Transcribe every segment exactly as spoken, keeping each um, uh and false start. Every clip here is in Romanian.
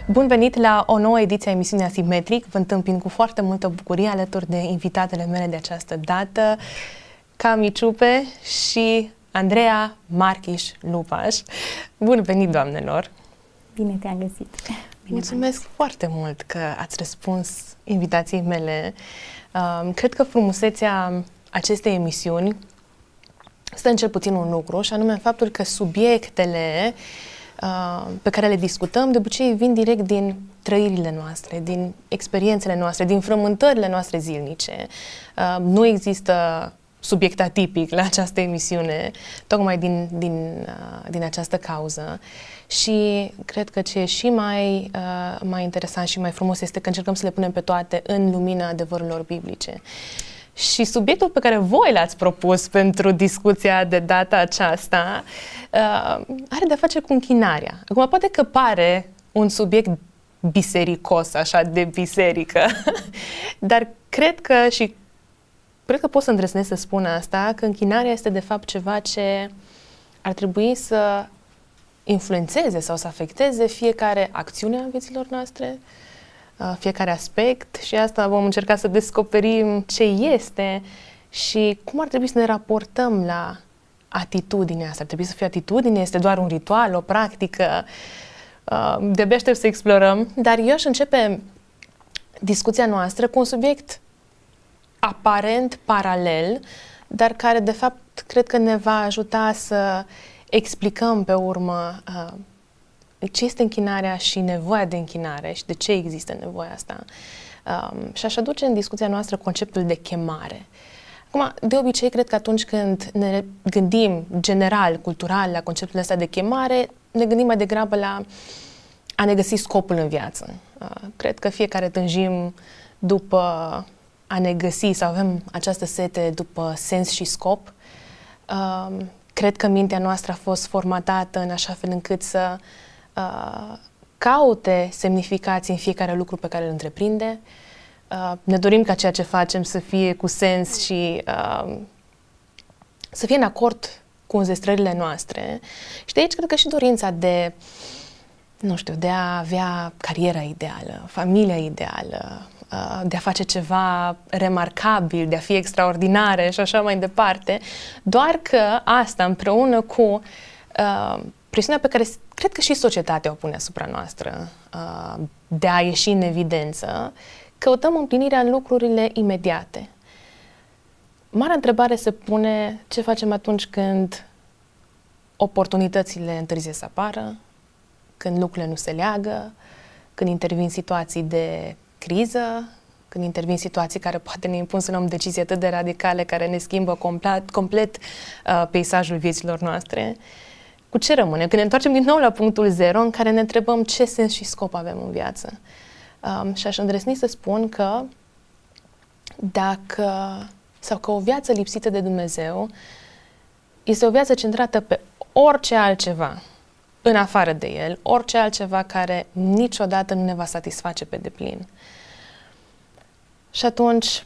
Bun venit la o nouă ediție a emisiunii Asimetric. Vă întâmpin cu foarte multă bucurie alături de invitatele mele de această dată, Cami Ciupe și Andreea Marchiș-Lupaș. Bun venit, doamnelor! Bine te-am găsit! Bine Mulțumesc foarte mult că ați răspuns invitației mele. Uh, cred că frumusețea acestei emisiuni stă în cel puțin un lucru, și anume faptul că subiectele uh, pe care le discutăm de obicei vin direct din trăirile noastre, din experiențele noastre, din frământările noastre zilnice. Uh, nu există subiect atipic la această emisiune, tocmai din, din, uh, din această cauză. Și cred că ce e și mai, uh, mai interesant și mai frumos este că încercăm să le punem pe toate în lumina adevărurilor biblice. Și subiectul pe care voi l-ați propus pentru discuția de data aceasta uh, are de-a face cu închinarea. Acum, poate că pare un subiect bisericos, așa, de biserică, dar cred că, și cred că pot să îndrăznesc să spun asta, că închinarea este de fapt ceva ce ar trebui să influențeze sau să afecteze fiecare acțiune a vieților noastre, fiecare aspect, și asta vom încerca să descoperim ce este și cum ar trebui să ne raportăm la atitudinea asta. Ar trebui să fie atitudine, este doar un ritual, o practică. De-abia aștept să explorăm, dar eu aș începe discuția noastră cu un subiect aparent paralel, dar care de fapt cred că ne va ajuta să explicăm pe urmă uh, ce este închinarea și nevoia de închinare și de ce există nevoia asta. Um, și aș aduce în discuția noastră conceptul de chemare. Acum, de obicei, cred că atunci când ne gândim general, cultural, la conceptul ăsta de chemare, ne gândim mai degrabă la a ne găsi scopul în viață. Uh, cred că fiecare tânjim după a ne găsi sau avem această sete după sens și scop. Uh, cred că mintea noastră a fost formatată în așa fel încât să Uh, caute semnificații în fiecare lucru pe care îl întreprinde. Uh, ne dorim ca ceea ce facem să fie cu sens și uh, să fie în acord cu înzestrările noastre. Și de aici cred că și dorința de, nu știu, de a avea cariera ideală, familia ideală, uh, de a face ceva remarcabil, de a fi extraordinare și așa mai departe. Doar că asta împreună cu uh, presiunea pe care cred că și societatea o pune asupra noastră, uh, de a ieși în evidență, căutăm împlinirea în lucrurile imediate. Marea întrebare se pune ce facem atunci când oportunitățile întârzie să apară, când lucrurile nu se leagă, când intervin situații de criză, când intervin situații care poate ne impun să luăm decizii atât de radicale care ne schimbă complet, complet uh, peisajul vieților noastre. Cu ce rămâne? Când ne întoarcem din nou la punctul zero în care ne întrebăm ce sens și scop avem în viață. Um, și aș îndrăzni să spun că dacă, sau că o viață lipsită de Dumnezeu este o viață centrată pe orice altceva în afară de El, orice altceva care niciodată nu ne va satisface pe deplin. Și atunci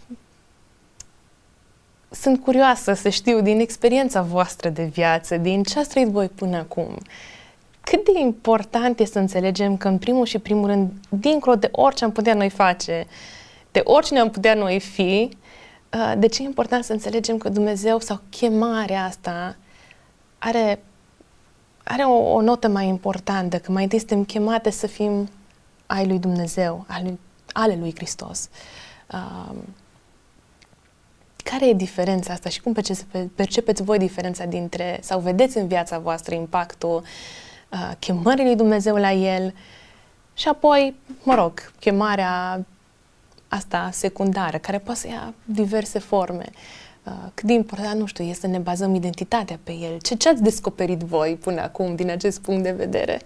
sunt curioasă să știu din experiența voastră de viață, din ce ați trăit voi până acum, cât de important este să înțelegem că în primul și primul rând, dincolo de orice am putea noi face, de oricine am putea noi fi, de ce e important să înțelegem că Dumnezeu sau chemarea asta are, are o, o notă mai importantă, că mai întâi suntem chemate să fim ai lui Dumnezeu, ale, ale lui Hristos. Um, Care e diferența asta și cum percepeți voi diferența dintre, sau vedeți în viața voastră impactul uh, chemării lui Dumnezeu la El și apoi, mă rog, chemarea asta secundară, care poate să ia diverse forme. Uh, cât de important, nu știu, este să ne bazăm identitatea pe El. Ce, ce ați descoperit voi până acum din acest punct de vedere?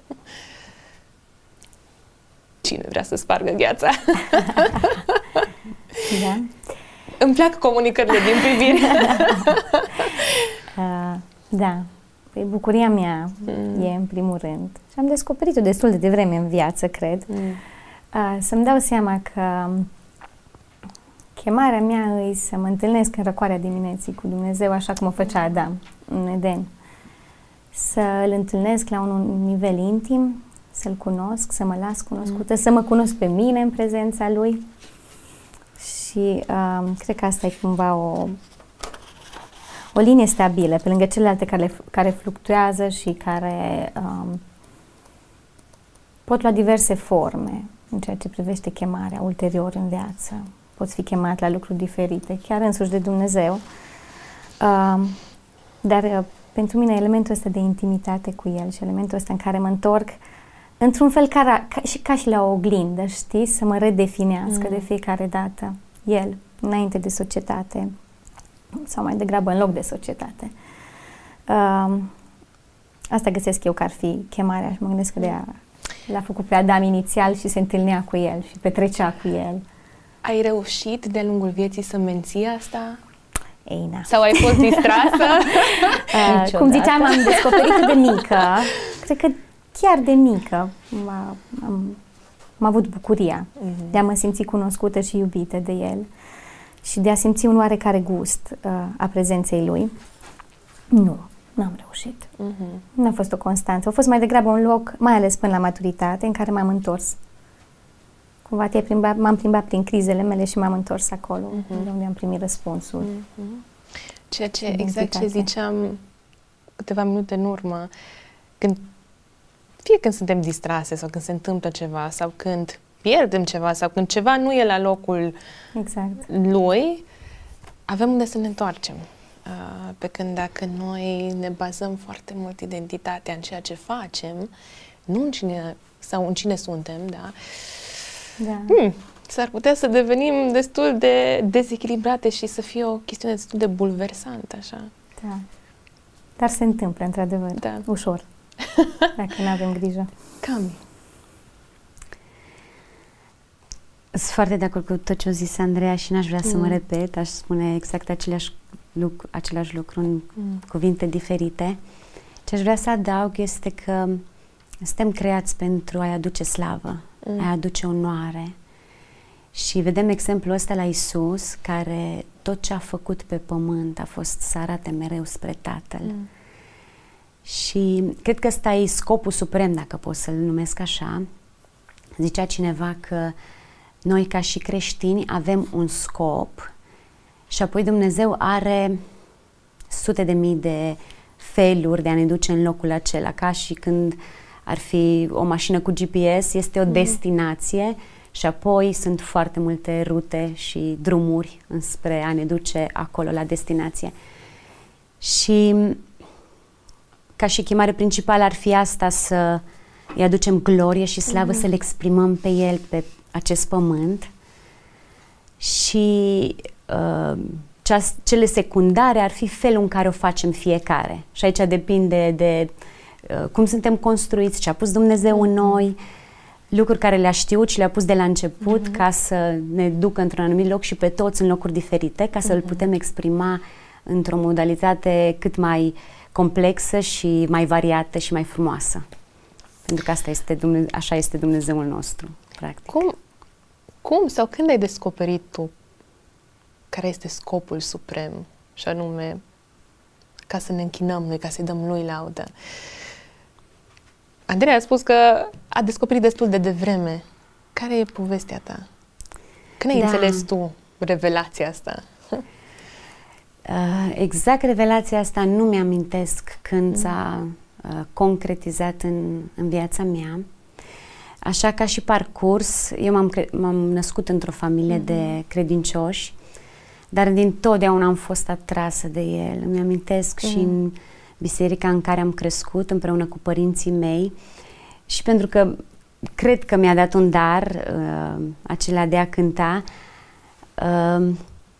Cine vrea să spargă gheața? Da. Îmi plac comunicările din privire. uh, da. Păi bucuria mea mm. e în primul rând. Și am descoperit-o destul de devreme în viață, cred. Mm. Uh, să-mi dau seama că chemarea mea e să mă întâlnesc în răcoarea dimineții cu Dumnezeu, așa cum o făcea Adam în Eden. Să îl întâlnesc la un nivel intim, să-L cunosc, să mă las cunoscută, mm. să mă cunosc pe mine în prezența Lui. Și um, cred că asta e cumva o, o linie stabilă, pe lângă celelalte care, care fluctuează și care um, pot lua diverse forme în ceea ce privește chemarea ulterior în viață. Poți fi chemat la lucruri diferite, chiar însuși de Dumnezeu. Um, dar uh, pentru mine elementul ăsta de intimitate cu El și elementul ăsta în care mă întorc într-un fel ca, ca, și, ca și la o oglindă, știi? Să mă redefinească mm. de fiecare dată El, înainte de societate sau mai degrabă în loc de societate. Um, asta găsesc eu că ar fi chemarea și mă gândesc că de-aia l-a făcut pe Adam inițial și se întâlnea cu El și petrecea cu El. Ai reușit de-a lungul vieții să menții asta? Ei, na. Sau ai fost distrasă? uh, cum ziceam, am descoperit de mică. Cred că chiar de mică am, am, am avut bucuria uh-huh. de a mă simți cunoscută și iubită de El și de a simți un oarecare gust uh, a prezenței Lui. Nu, nu am reușit. Uh-huh. Nu a fost o constanță. A fost mai degrabă un loc, mai ales până la maturitate, în care m-am întors. Cumva te-ai plimbat, m-am plimbat prin crizele mele și m-am întors acolo, uh-huh. unde am primit răspunsul. Uh-huh. Ceea ce, exact ce ziceam câteva minute în urmă, când, fie când suntem distrase sau când se întâmplă ceva sau când pierdem ceva sau când ceva nu e la locul exact. lui, avem unde să ne întoarcem. Uh, pe când dacă noi ne bazăm foarte mult identitatea în ceea ce facem, nu în cine sau în cine suntem, da? Da. Hmm, s-ar putea să devenim destul de dezechilibrate și să fie o chestiune destul de bulversantă, așa. Da. Dar se întâmplă, într-adevăr, da. ușor, dacă nu avem grijă. Cam. Sunt foarte de acord cu tot ce a zis Andreea și n-aș vrea mm. să mă repet, aș spune exact aceleași lucru, același lucru în mm. cuvinte diferite. Ce aș vrea să adaug este că suntem creați pentru a-i aduce slavă, mm. a-i aduce onoare. Și vedem exemplul ăsta la Iisus, care tot ce a făcut pe pământ a fost să arate mereu spre Tatăl. Mm. Și cred că ăsta e scopul suprem, dacă pot să-l numesc așa. Zicea cineva că noi ca și creștini avem un scop și apoi Dumnezeu are sute de mii de feluri de a ne duce în locul acela, ca și când ar fi o mașină cu G P S, este o mm. destinație și apoi sunt foarte multe rute și drumuri înspre a ne duce acolo la destinație. Și ca și chemare principală ar fi asta, să îi aducem glorie și slavă, mm. să le exprimăm pe El, pe acest pământ. Și uh, ceas, cele secundare ar fi felul în care o facem fiecare. Și aici depinde de uh, cum suntem construiți, ce a pus Dumnezeu în noi, lucruri care le-a știut și le-a pus de la început, mm-hmm. ca să ne ducă într-un anumit loc și pe toți în locuri diferite, ca să-l mm-hmm. putem exprima într-o modalitate cât mai complexă și mai variată și mai frumoasă. Pentru că asta este Dumnezeu, așa este Dumnezeul nostru, practic. Cum, cum sau când ai descoperit tu care este scopul suprem, și anume ca să ne închinăm noi, ca să-i dăm lui laudă? Andreea a spus că a descoperit destul de devreme. Care e povestea ta? Când ai da. înțeles tu revelația asta? Uh, exact revelația asta nu mi-amintesc când mm. s-a uh, concretizat în, în viața mea. Așa ca și parcurs, eu m-am, m-am născut într-o familie mm-hmm. de credincioși, dar din totdeauna am fost atrasă de El. Îmi amintesc mm. și în biserica în care am crescut împreună cu părinții mei și pentru că cred că mi-a dat un dar, uh, acela de a cânta, uh,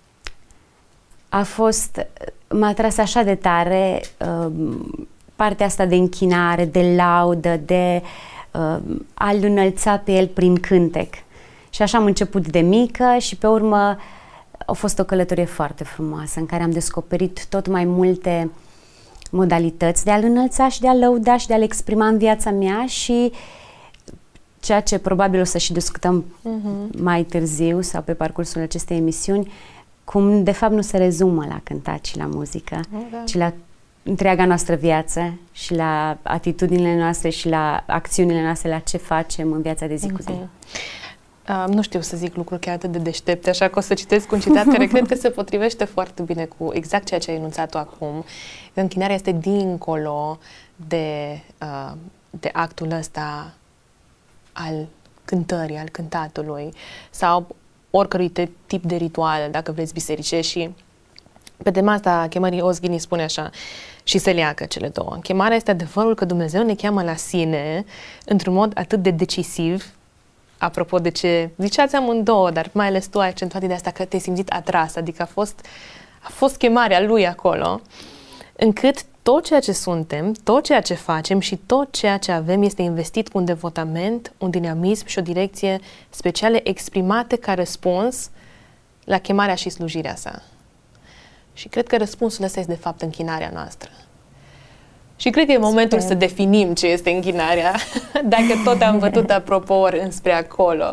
a fost, m-a atras așa de tare uh, partea asta de închinare, de laudă, de uh, a-L înălța pe El prin cântec. Și așa am început de mică și pe urmă a fost o călătorie foarte frumoasă în care am descoperit tot mai multe modalități de a-L înălța și de a-L lăuda și de a-L exprima în viața mea și ceea ce probabil o să și discutăm uh-huh. mai târziu sau pe parcursul acestei emisiuni, cum de fapt nu se rezumă la cântat și la muzică, uh-huh. ci la întreaga noastră viață și la atitudinile noastre și la acțiunile noastre, la ce facem în viața de zi cu zi. Uh, nu știu să zic lucruri chiar atât de deștepte, așa că o să citesc un citat care cred că se potrivește foarte bine cu exact ceea ce ai enunțat tu acum. Închinarea este dincolo de, uh, de actul ăsta al cântării, al cântatului sau oricărui tip de ritual, dacă vreți, bisericești. Și pe tema asta chemării Os spune așa, și se leagă cele două. Chemarea este adevărul că Dumnezeu ne cheamă la sine într-un mod atât de decisiv, apropo de ce ziceați amândouă, dar mai ales tu ai accentuat de asta că te-ai simțit atras, adică a fost, a fost chemarea Lui acolo, încât tot ceea ce suntem, tot ceea ce facem și tot ceea ce avem este investit cu un devotament, un dinamism și o direcție speciale exprimate ca răspuns la chemarea și slujirea sa. Și cred că răspunsul ăsta este de fapt închinarea noastră. Și cred că e momentul Sper. să definim ce este închinarea, dacă tot am bătut apropo ori înspre acolo.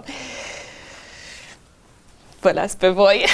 Vă las pe voi.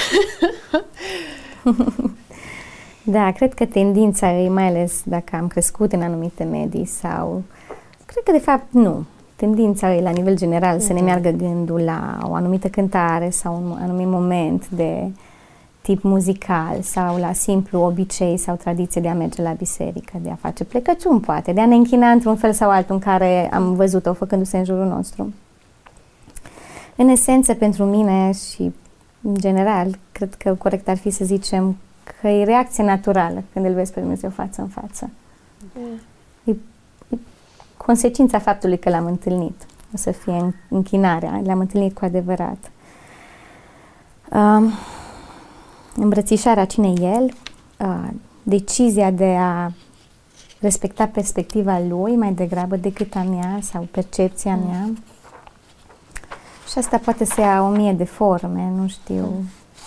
Da, cred că tendința e, mai ales dacă am crescut în anumite medii sau... Cred că de fapt nu. Tendința e la nivel general mm-hmm. să ne meargă gândul la o anumită cântare sau un anumit moment de tip muzical sau la simplu obicei sau tradiție de a merge la biserică, de a face plecăciuni, poate, de a ne închina într-un fel sau altul în care am văzut-o făcându-se în jurul nostru. În esență, pentru mine și în general, cred că corect ar fi să zicem că e reacție naturală când îl vezi pe Dumnezeu față în față. Mm. E, e consecința faptului că l-am întâlnit. O să fie închinarea, l-am întâlnit cu adevărat. Um, îmbrățișarea cine e El, uh, decizia de a respecta perspectiva Lui mai degrabă decât a mea sau percepția mm. mea. Și asta poate să ia o mie de forme, nu știu mm.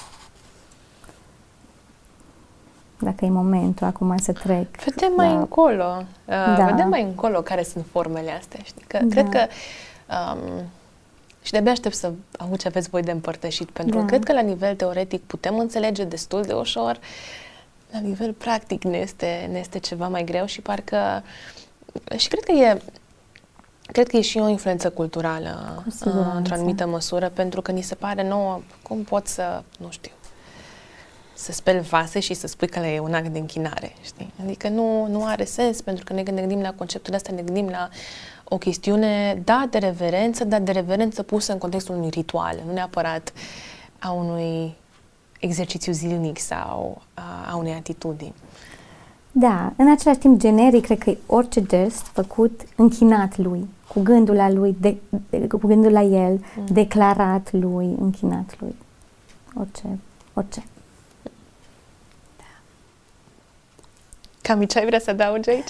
dacă e momentul acum să trec. Vedem mai la... încolo. Uh, da. Vedem mai încolo care sunt formele astea. Știi? Că, da. Cred că um, și de-abia aștept să aud ce aveți voi de împărtășit, pentru da. că cred că la nivel teoretic putem înțelege destul de ușor, la nivel practic ne este, ne este ceva mai greu și parcă și cred că e cred că e și o influență culturală uh, într-o anumită măsură, pentru că ni se pare nouă cum poți să, nu știu, să speli vase și să spui că e un act de închinare, știi? Adică nu, nu are sens, pentru că ne gândim la conceptul ăsta, ne gândim la o chestiune, da, de reverență, dar de reverență pusă în contextul unui ritual, nu neapărat a unui exercițiu zilnic sau a, a unei atitudini. Da, în același timp generic, cred că e orice gest făcut închinat Lui, cu gândul la Lui, de, de, cu gândul la El, mm. declarat Lui, închinat Lui. Orice, orice. Cami, ce ai vrea să adaugi aici?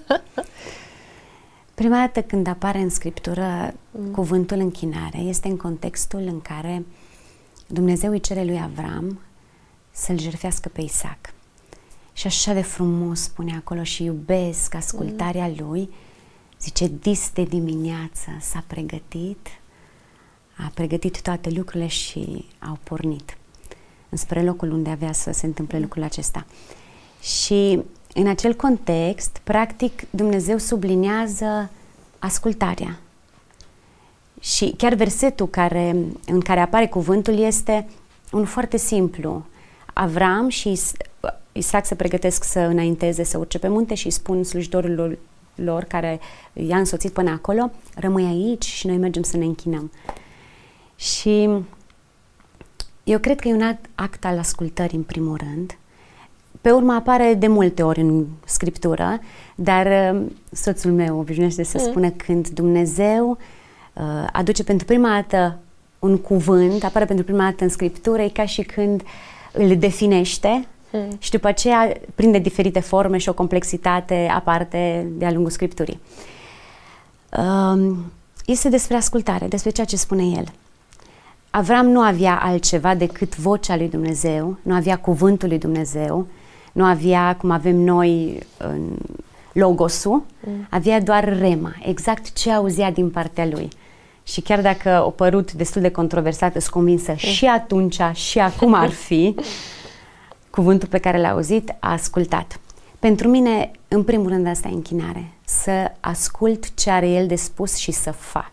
Prima dată când apare în Scriptură mm. cuvântul închinare este în contextul în care Dumnezeu îi cere lui Avram să-l jertfească pe Isaac. Și așa de frumos spune acolo și iubesc ascultarea mm. lui. Zice, dis de dimineață s-a pregătit, a pregătit toate lucrurile și au pornit înspre locul unde avea să se întâmple mm. lucrul acesta. Și în acel context, practic, Dumnezeu subliniază ascultarea. Și chiar versetul care, în care apare cuvântul este unul foarte simplu. Avram și Is Isaac se pregătesc să înainteze, să urce pe munte și spun slujitorilor lor care i-a însoțit până acolo, rămâi aici și noi mergem să ne închinăm. Și eu cred că e un act al ascultării în primul rând. Pe urmă apare de multe ori în Scriptură, dar uh, soțul meu obișnuiește să mm. spună când Dumnezeu uh, aduce pentru prima dată un cuvânt, apare pentru prima dată în Scriptură, e ca și când îl definește mm. și după aceea prinde diferite forme și o complexitate aparte de-a lungul Scripturii. Uh, este despre ascultare, despre ceea ce spune el. Avram nu avea altceva decât vocea lui Dumnezeu, nu avea cuvântul lui Dumnezeu, nu avea, cum avem noi, logosul, mm. avea doar rema, exact ce auzea din partea lui. Și chiar dacă a părut destul de controversată, sunt convinsă mm. și atunci și acum ar fi, cuvântul pe care l-a auzit, a ascultat. Pentru mine, în primul rând, asta e închinare. Să ascult ce are El de spus și să fac.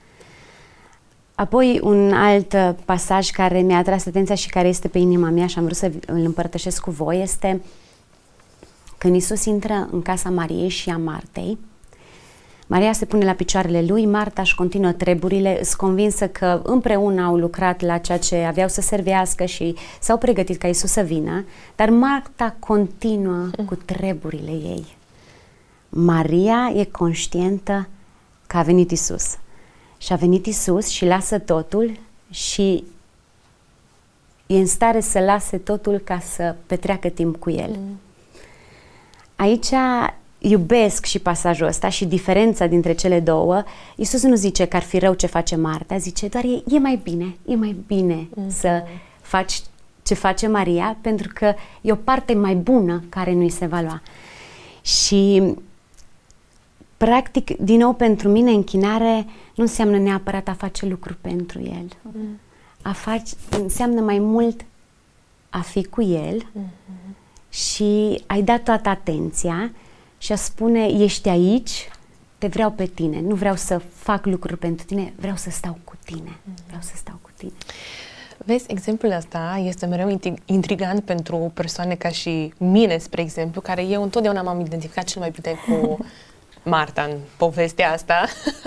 Apoi, un alt pasaj care mi-a atras atenția și care este pe inima mea și am vrut să îl împărtășesc cu voi este când Iisus intră în casa Mariei și a Martei. Maria se pune la picioarele lui, Marta își continuă treburile, îs convinsă că împreună au lucrat la ceea ce aveau să servească și s-au pregătit ca Iisus să vină, dar Marta continuă cu treburile ei. Maria e conștientă că a venit Iisus. Și a venit Iisus și lasă totul și e în stare să lase totul ca să petreacă timp cu El. Mm. Aici iubesc și pasajul ăsta și diferența dintre cele două. Iisus nu zice că ar fi rău ce face Marta, zice doar e, e mai bine, e mai bine mm. să faci ce face Maria, pentru că e o parte mai bună care nu-i se va lua. Și practic, din nou, pentru mine, închinare nu înseamnă neapărat a face lucruri pentru El. Mm. A face, înseamnă mai mult a fi cu El mm-hmm. și a-i da toată atenția și a spune, ești aici, te vreau pe tine, nu vreau să fac lucruri pentru tine, vreau să stau cu tine, mm-hmm. vreau să stau cu tine. Vezi, exemplul ăsta este mereu intrigant pentru persoane ca și mine, spre exemplu, care eu întotdeauna m-am identificat cel mai bine cu Marta în povestea asta.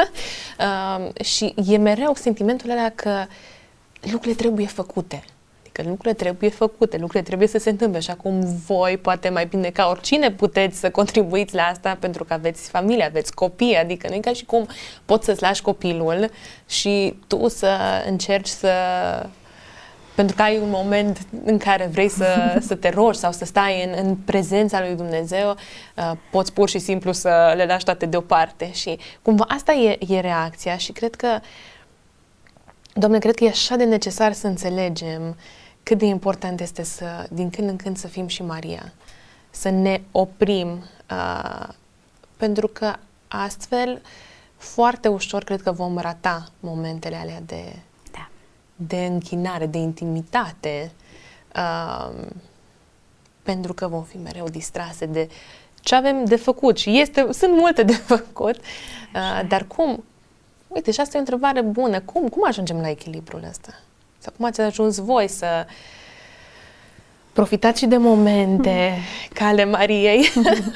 uh, și e mereu sentimentul ăla că lucrurile trebuie făcute. Adică lucrurile trebuie făcute, lucrurile trebuie să se întâmple. Așa cum voi, poate mai bine ca oricine, puteți să contribuiți la asta pentru că aveți familie, aveți copii. Adică nu e ca și cum poți să-ți lași copilul și tu să încerci să... Pentru că ai un moment în care vrei să, să te rogi sau să stai în, în prezența lui Dumnezeu, uh, poți pur și simplu să le lași toate deoparte. Și cumva asta e, e reacția și cred că, Doamne, cred că e așa de necesar să înțelegem cât de important este să, din când în când, să fim și Maria. Să ne oprim, uh, pentru că astfel foarte ușor cred că vom rata momentele alea de... de închinare, de intimitate, uh, pentru că vom fi mereu distrase de ce avem de făcut și este, sunt multe de făcut, uh, dar cum? Uite, și asta e o întrebare bună. Cum, cum ajungem la echilibrul ăsta? Sau cum ați ajuns voi să profitați și de momente ca ale Mariei?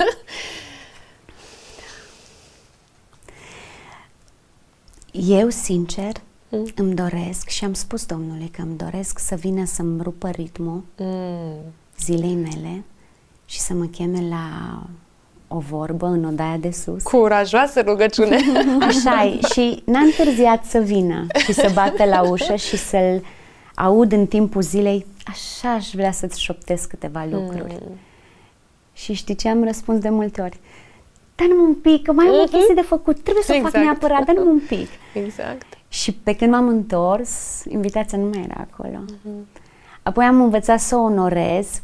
Eu, sincer, Mm. îmi doresc și am spus Domnului că îmi doresc să vină să-mi rupă ritmul mm. zilei mele și să mă cheme la o vorbă în odaia de sus. Curajoasă rugăciune! Așa-i. Și n-a întârziat să vină și să bată la ușă și să-l aud în timpul zilei. Așa aș vrea să-ți șoptesc câteva lucruri. Mm. Și știi ce am răspuns de multe ori? Dă-mi un pic, că mai am o chestie de făcut, trebuie să exact. fac neapărat, dă-mi un pic. Exact. Și pe când m-am întors, invitația nu mai era acolo. Uh-huh. Apoi am învățat să o onorez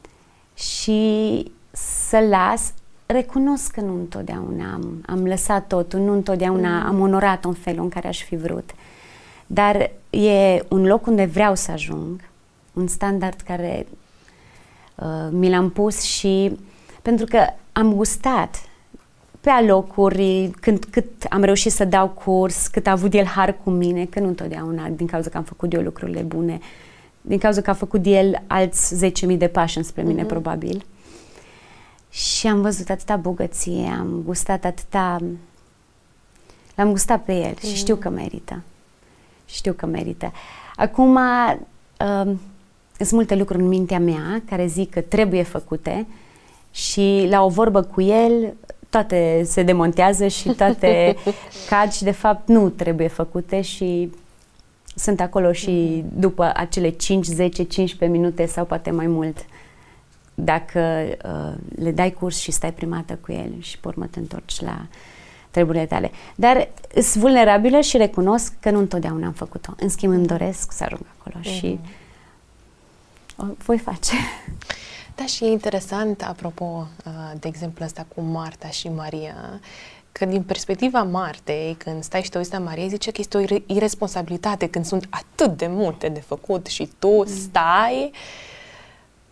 și să las. Recunosc că nu întotdeauna am, am lăsat totul, nu întotdeauna uh-huh. am onorat-o în felul în care aș fi vrut. Dar e un loc unde vreau să ajung, un standard care uh, mi l-am pus și pentru că am gustat pe alocuri, când, cât am reușit să dau curs, cât a avut el har cu mine, că nu întotdeauna, din cauza că am făcut eu lucrurile bune, din cauza că a făcut el alți zece mii de pași înspre mine, uh-huh. probabil. Și am văzut atâta bogăție, am gustat atâta... L-am gustat pe el uh-huh. și știu că merită. Știu că merită. Acum, uh, sunt multe lucruri în mintea mea care zic că trebuie făcute și la o vorbă cu el... toate se demontează și toate cad și de fapt nu trebuie făcute și sunt acolo și după acele cinci, zece, cincisprezece minute sau poate mai mult dacă uh, le dai curs și stai primată cu el și pe urmă te întorci la treburile tale. Dar sunt vulnerabilă și recunosc că nu întotdeauna am făcut-o. În schimb îmi doresc să ajung acolo uh-huh. și o voi face. Da, și e interesant, apropo, de exemplu ăsta cu Marta și Maria, că din perspectiva Martei, când stai și te uiți la Maria, zice că este o irresponsabilitate când sunt atât de multe de făcut și tu mm. stai.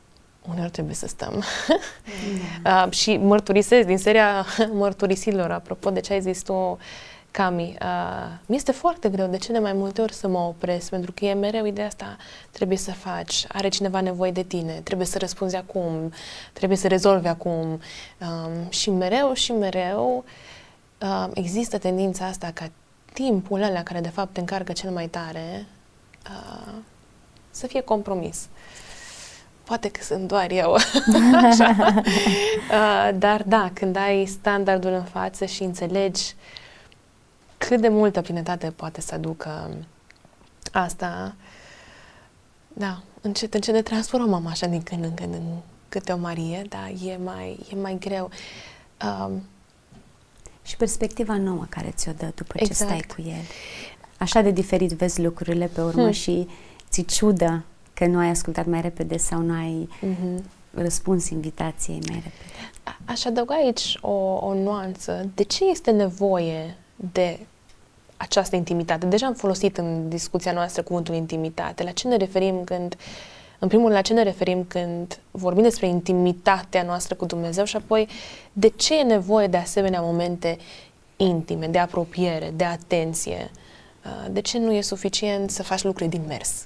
uneori trebuie să stăm. Da. uh, și mărturisesc din seria mărturisilor, apropo de ce ai zis tu, Cami, uh, mi-este foarte greu de cele mai multe ori să mă opresc, pentru că e mereu ideea asta, trebuie să faci, are cineva nevoie de tine, trebuie să răspunzi acum, trebuie să rezolvi acum. Um, și mereu și mereu uh, există tendința asta ca timpul ăla care de fapt te încarcă cel mai tare uh, să fie compromis. Poate că sunt doar eu. Așa. Uh, dar da, când ai standardul în față și înțelegi cât de multă plinătate poate să aducă asta, da, încet, încet ne transformăm așa din când în când în câte o Marie, dar e mai, e mai greu. Um, și perspectiva nouă care ți-o dă după ce exact. stai cu el. Așa de diferit vezi lucrurile pe urmă hmm. și ți ciudă că nu ai ascultat mai repede sau nu ai mm-hmm. răspuns invitației mai repede. A, aș adăuga aici o, o nuanță. De ce este nevoie de această intimitate? Deja am folosit în discuția noastră cuvântul intimitate. La ce ne referim când, în primul rând, la ce ne referim când vorbim despre intimitatea noastră cu Dumnezeu și apoi de ce e nevoie de asemenea momente intime, de apropiere, de atenție? De ce nu e suficient să faci lucruri din mers?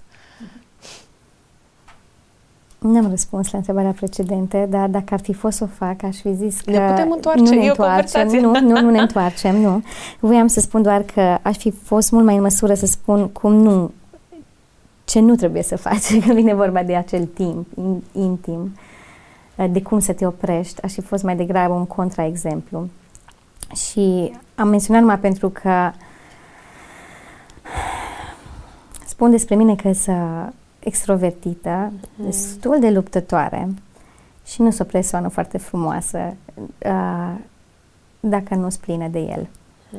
N-am răspuns la întrebarea precedentă, dar dacă ar fi fost să o fac, aș fi zis că ne putem întoarce, nu ne e întoarcem, nu, nu, nu ne întoarcem, nu. Voiam să spun doar că aș fi fost mult mai în măsură să spun cum nu, ce nu trebuie să faci când vine vorba de acel timp intim, de cum să te oprești. Aș fi fost mai degrabă un contraexemplu. Și am menționat numai pentru că spun despre mine că să extrovertită, mm. destul de luptătoare și nu sunt o persoană foarte frumoasă uh, dacă nu-s plină de el. Mm.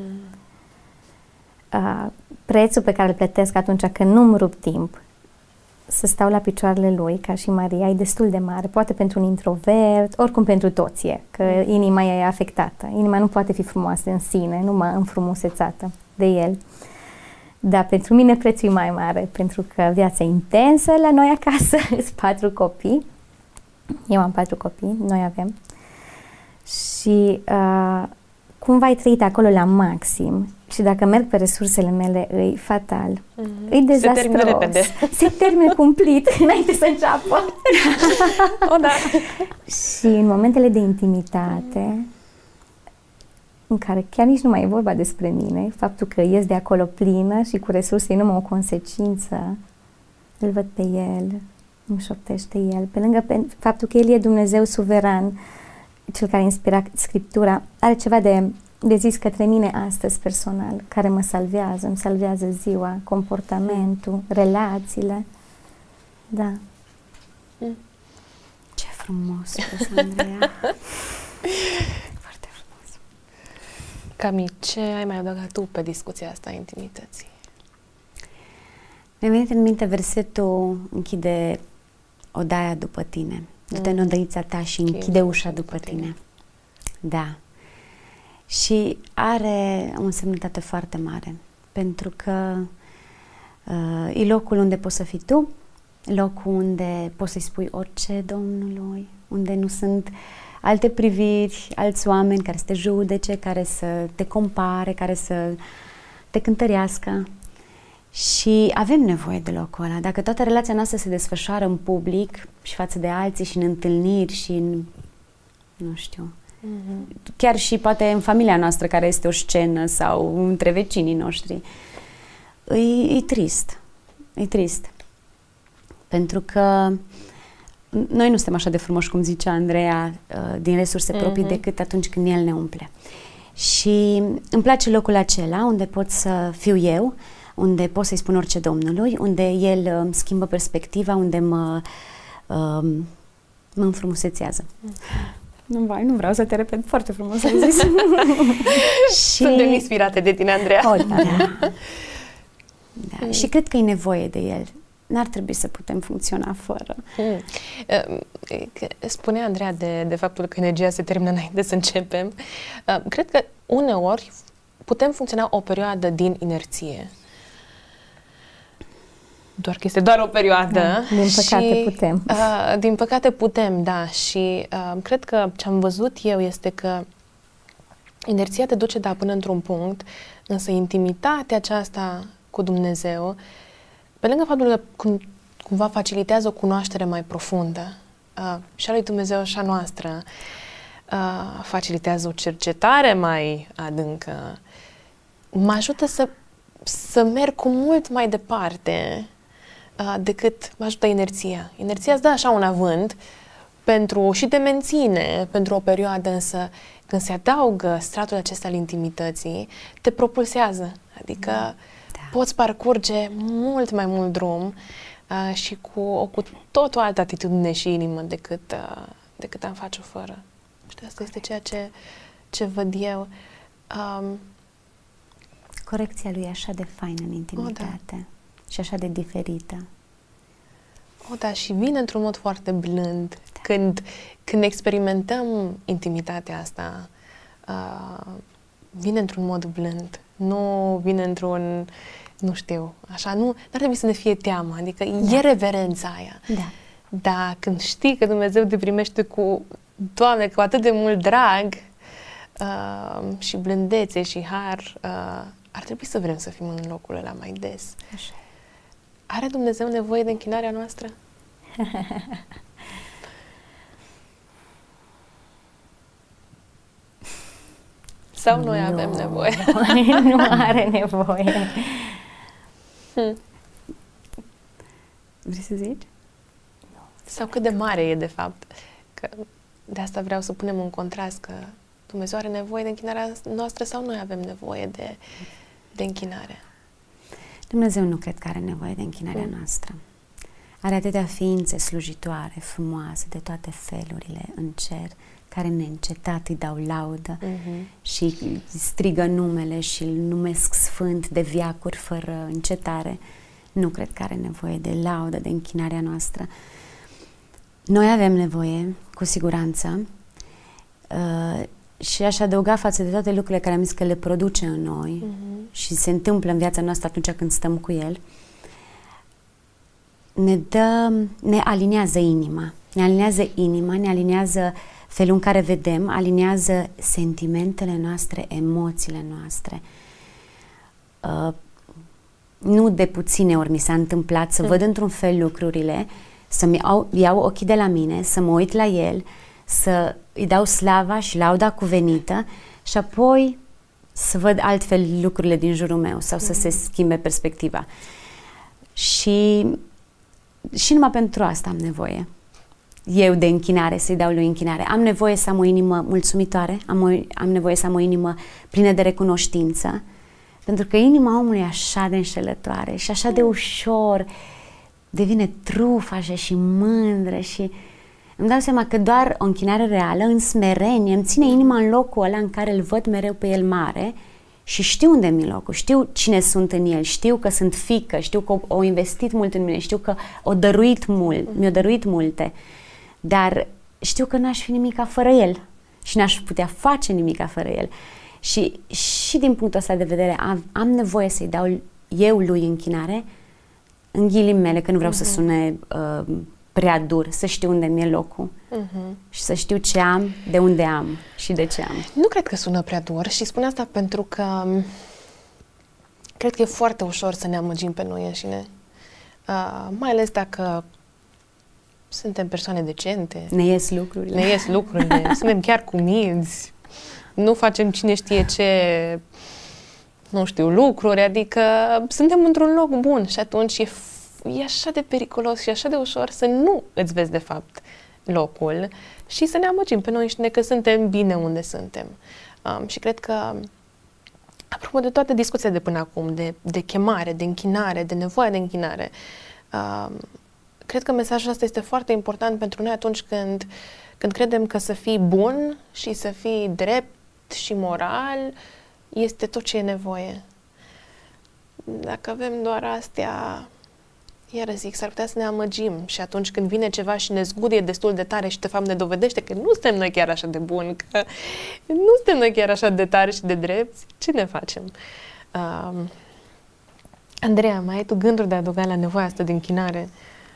Uh, prețul pe care îl plătesc atunci când nu-mi rup timp să stau la picioarele lui, ca și Maria, e destul de mare. Poate pentru un introvert, oricum pentru toți e, că mm. inima e afectată. Inima nu poate fi frumoasă în sine, numai înfrumusețată de el. Dar pentru mine prețul e mai mare, pentru că viața e intensă la noi acasă, sunt patru copii, eu am patru copii, noi avem, și uh, cumva ai trăit acolo la maxim și dacă merg pe resursele mele, e fatal, mm-hmm. e dezastros. Se termină repede. Se termină cumplit înainte să înceapă. O, da. Și în momentele de intimitate, în care chiar nici nu mai e vorba despre mine, faptul că ies de acolo plină și cu resurse e numai o consecință, îl văd pe el, îmi șoptește el, pe lângă pe faptul că el e Dumnezeu suveran, cel care inspira Scriptura, are ceva de, de zis către mine astăzi personal, care mă salvează, îmi salvează ziua, comportamentul, relațiile, da. Ce frumos spus, Andreea! Cami, ce ai mai adăugat tu pe discuția asta a intimității? Mi-a venit în minte versetul închide odaia după tine. Du-te în odăița ta și închide ușa după tine. Da. Și are o însemnătate foarte mare. Pentru că uh, e locul unde poți să fii tu, locul unde poți să-i spui orice Domnului, unde nu sunt alte priviri, alți oameni care să te judece, care să te compare, care să te cântărească. Și avem nevoie de locul ăla. Dacă toată relația noastră se desfășoară în public și față de alții și în întâlniri și în, nu știu, mm-hmm. chiar și poate în familia noastră care este o scenă sau între vecinii noștri, e, e trist. E trist. Pentru că noi nu suntem așa de frumoși, cum zicea Andreea, din resurse proprii, mm-hmm. decât atunci când El ne umple. Și îmi place locul acela unde pot să fiu eu, unde pot să-i spun orice Domnului, unde El îmi schimbă perspectiva, unde mă, um, mă înfrumusețează. Mm-hmm. Nu, vai, nu vreau să te repet, foarte frumos ai zis. Și suntem inspirate de tine, Andreea. Oh, da. Da. Mm. Și cred că e nevoie de El. N-ar trebui să putem funcționa fără. Mm. Spunea Andreea de, de faptul că energia se termină înainte să începem. Cred că uneori putem funcționa o perioadă din inerție. doar că este doar o perioadă. Da, din păcate și, putem. Uh, din păcate putem, da. Și uh, cred că ce am văzut eu este că inerția te duce, da, până într-un punct, însă intimitatea aceasta cu Dumnezeu, pe lângă faptul că cum, cumva facilitează o cunoaștere mai profundă uh, și a lui Dumnezeu și a noastră, uh, facilitează o cercetare mai adâncă, mă ajută să, să merg cu mult mai departe uh, decât mă ajută inerția. Inerția îți dă așa un avânt pentru, și te menține pentru o perioadă, însă când se adaugă stratul acesta al intimității, te propulsează. Adică da. poți parcurge mult mai mult drum uh, și cu o cu tot o altă atitudine și inimă decât, uh, decât am face-o fără. Și asta este ceea ce, ce văd eu. Um, Corecția lui e așa de faină în intimitate o, da. și așa de diferită. O, da, și vine într-un mod foarte blând. Da. Când, când experimentăm intimitatea asta, uh, vine într-un mod blând. Nu vine într-un, nu știu, așa, nu, n-ar trebui să ne fie teamă, adică da. e reverența aia. Da. Dar când știi că Dumnezeu te primește cu, Doamne, cu atât de mult drag uh, și blândețe și har, uh, ar trebui să vrem să fim în locul ăla mai des. Așa. Are Dumnezeu nevoie de închinarea noastră? Sau noi nu, avem nevoie? Nu are nevoie. Hmm. Vrei să zici? Sau cât de mare e, de fapt? Că de asta vreau să punem un contrast, că Dumnezeu are nevoie de închinarea noastră sau noi avem nevoie de, de închinare? Dumnezeu nu cred că are nevoie de închinarea mm. noastră. Are atâtea ființe slujitoare, frumoase, de toate felurile în cer, care neîncetat îi dau laudă mm-hmm. și strigă numele și îl numesc sfânt de veacuri fără încetare. Nu cred că are nevoie de laudă, de închinarea noastră. Noi avem nevoie, cu siguranță, uh, și aș adăuga față de toate lucrurile care am zis că le produce în noi mm-hmm. și se întâmplă în viața noastră atunci când stăm cu El, ne dă, ne aliniază inima. Ne aliniază inima, ne aliniază felul în care vedem, aliniază sentimentele noastre, emoțiile noastre. Uh, nu de puține ori mi s-a întâmplat să mm. văd într-un fel lucrurile, să-mi iau, iau ochii de la mine, să mă uit la El, să îi dau slava și lauda cuvenită și apoi să văd altfel lucrurile din jurul meu sau mm. să se schimbe perspectiva. Și, și numai pentru asta am nevoie. Eu de închinare, să-i dau lui închinare. Am nevoie să am o inimă mulțumitoare, am, o, am nevoie să am o inimă plină de recunoștință, pentru că inima omului e așa de înșelătoare și așa de ușor devine trufașă și mândră și îmi dau seama că doar o închinare reală, în smerenie, îmi ține inima în locul ăla în care îl văd mereu pe El mare și știu unde mi-e locul, știu cine sunt în El, știu că sunt fiică, știu că o investit mult în mine, știu că o dăruit mult, mi-a dăruit multe, dar știu că n-aș fi nimica fără El și n-aș putea face nimica fără El. Și, și din punctul ăsta de vedere am, am nevoie să-i dau eu lui închinare, în ghilimele, că nu vreau uh-huh. să sune uh, prea dur, să știu unde mi-e locul uh-huh. și să știu ce am, de unde am și de ce am. Nu cred că sună prea dur și spun asta pentru că cred că e foarte ușor să ne amăgim pe noi înșine, uh, mai ales dacă suntem persoane decente. Ne ies lucrurile. Ne ies lucrurile, suntem chiar cuminți, nu facem cine știe ce, nu știu, lucruri, adică suntem într-un loc bun și atunci e, e așa de periculos și așa de ușor să nu îți vezi de fapt locul și să ne amăgim pe noi înșine că suntem bine unde suntem. Um, și cred că, apropo de toate discuțiile de până acum, de, de chemare, de închinare, de nevoie de închinare, um, cred că mesajul ăsta este foarte important pentru noi atunci când, când credem că să fii bun și să fii drept și moral este tot ce e nevoie. Dacă avem doar astea, iar zic, s-ar putea să ne amăgim și atunci când vine ceva și ne zgurie destul de tare și de fapt ne dovedește că nu suntem noi chiar așa de buni, că nu suntem noi chiar așa de tare și de drepți, ce ne facem? Um, Andreea, mai ai tu gânduri de adăugat la nevoia asta de închinare?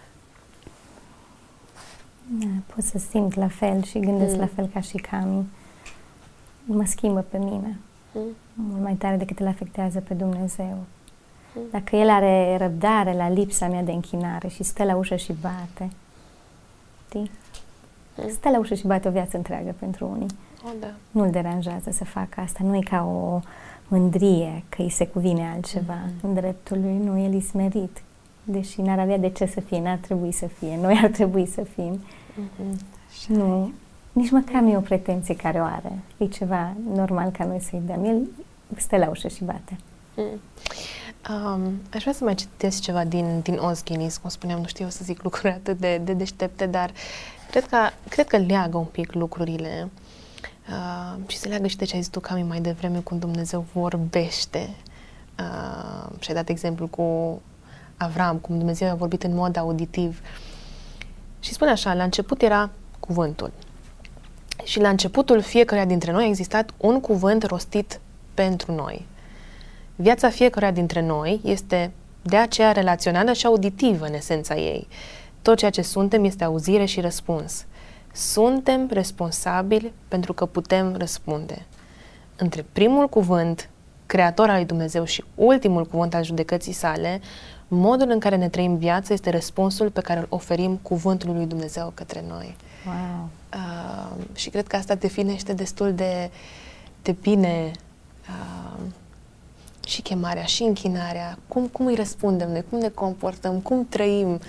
Da, pot să simt la fel și gândesc mm. la fel ca și Cami. Mă schimbă pe mine. Mm. Mult mai tare decât îl afectează pe Dumnezeu. Mm. Dacă El are răbdare la lipsa mea de închinare și stă la ușă și bate, știi? Mm. Stă la ușă și bate o viață întreagă pentru unii. Oh, da. Nu-l deranjează să facă asta. Nu e ca o mândrie că îi se cuvine altceva. Mm-hmm. În dreptul lui nu, el e smerit. Deși n-ar avea de ce să fie, n-ar trebui să fie. Noi ar trebui să fim. Mm-hmm. Nu, nici măcar nu e o pretenție care o are. E ceva normal ca noi să-i dăm. El stă la ușă și bate. Mm. Um, aș vrea să mai citesc ceva din, din Os Guinness. Cum spuneam, nu știu eu să zic lucruri atât de, de deștepte, dar cred că, cred că leagă un pic lucrurile. Uh, și se leagă și de ce ai zis tu, Cami, mai devreme, cum Dumnezeu vorbește. Uh, și ai dat exemplu cu Avram, cum Dumnezeu a vorbit în mod auditiv. Și spune așa, la început era cuvântul. Și la începutul fiecăruia dintre noi a existat un cuvânt rostit pentru noi. Viața fiecăruia dintre noi este de aceea relațională și auditivă în esența ei. Tot ceea ce suntem este auzire și răspuns. Suntem responsabili pentru că putem răspunde. Între primul cuvânt, creator al lui Dumnezeu, și ultimul cuvânt al judecății sale, modul în care ne trăim viața este răspunsul pe care îl oferim cuvântului lui Dumnezeu către noi. Wow. Uh, și cred că asta definește destul de, de bine uh, și chemarea, și închinarea, cum, cum îi răspundem noi, cum ne comportăm, cum trăim.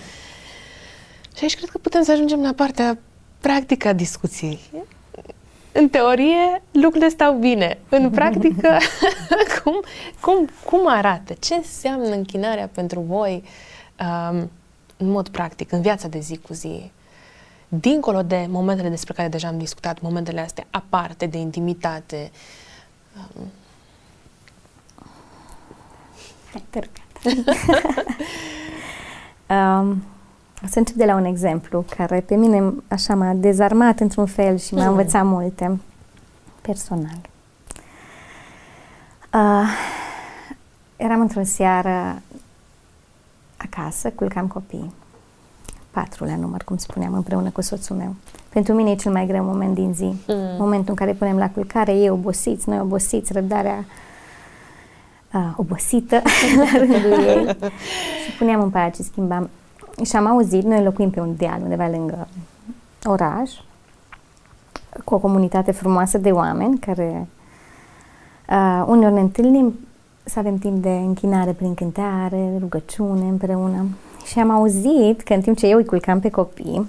Și aici cred că putem să ajungem la partea practică a discuției. În teorie, lucrurile stau bine. În practică, cum, cum, cum arată? Ce înseamnă închinarea pentru voi um, în mod practic, în viața de zi cu zi? Dincolo de momentele despre care deja am discutat, momentele astea aparte, de intimitate. Um. um. O să încep de la un exemplu care pe mine așa m-a dezarmat într-un fel și m-a învățat multe personal. Uh, eram într-o seară acasă, culcam copii. Patru la număr, cum spuneam, împreună cu soțul meu. Pentru mine e cel mai greu moment din zi. Mm. Momentul în care punem la culcare, ei obosiți, noi obosiți, răbdarea uh, obosită la rândul ei. Și puneam în pat și schimbam. Și am auzit, noi locuim pe un deal undeva lângă oraș, cu o comunitate frumoasă de oameni care uh, uneori ne întâlnim să avem timp de închinare prin cântare, rugăciune împreună. Și am auzit că în timp ce eu îi culcam pe copii,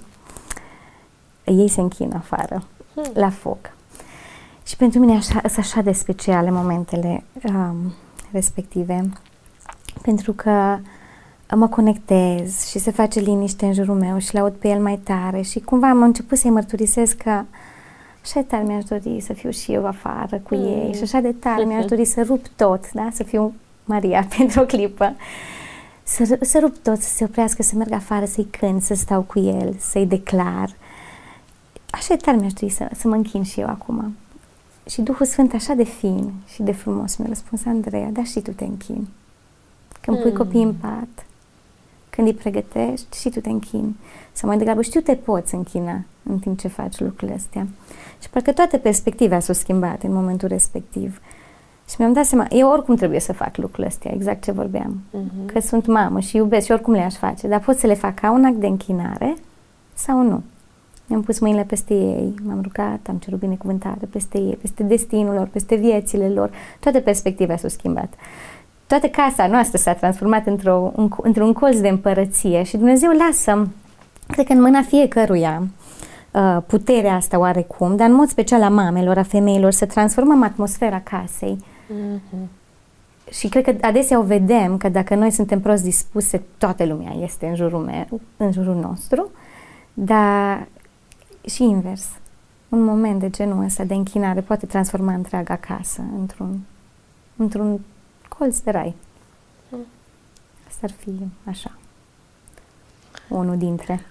ei se închină afară, hmm. la foc. Și pentru mine așa, sunt așa de speciale momentele um, respective, pentru că mă conectez și se face liniște în jurul meu și l-aud pe el mai tare și cumva am început să-i mărturisesc că așa de tare mi-aș dori să fiu și eu afară cu mm. ei și așa de tare mi-aș dori să rup tot, da? Să fiu Maria pentru o clipă, să, să rup tot, să se oprească, să merg afară, să-i cânt, să stau cu el, să-i declar. Așa de tare mi-aș dori să, să mă închin și eu acum. Și Duhul Sfânt așa de fin și de frumos mi-a răspuns, Andreea, dar și tu te închini. Când pui mm. copiii în pat, când îi pregătești, și tu te închini. Sau mai degrabă, știu, te poți închina în timp ce faci lucrurile astea. Și parcă toate perspectiva s-au schimbat în momentul respectiv. Și mi-am dat seama, eu oricum trebuie să fac lucrurile astea, exact ce vorbeam. Mm-hmm. Că sunt mamă și iubesc și oricum le-aș face. Dar pot să le fac ca un act de închinare sau nu. Mi-am pus mâinile peste ei, m-am rugat, am cerut binecuvântare peste ei, peste destinul lor, peste viețile lor. Toate perspectiva s-au schimbat. Toată casa noastră s-a transformat într-o, un, într-un colț de împărăție și Dumnezeu lasă, cred că în mâna fiecăruia, uh, puterea asta oarecum, dar în mod special a mamelor, a femeilor, să transformăm atmosfera casei. Mm-hmm. Și cred că adesea o vedem că dacă noi suntem prost dispuse, toată lumea este în jurul meu, în jurul nostru, dar și invers. Un moment de genul ăsta de închinare poate transforma întreaga casă într-un, într-un colț de rai. Mm. Asta ar fi așa. Unul dintre.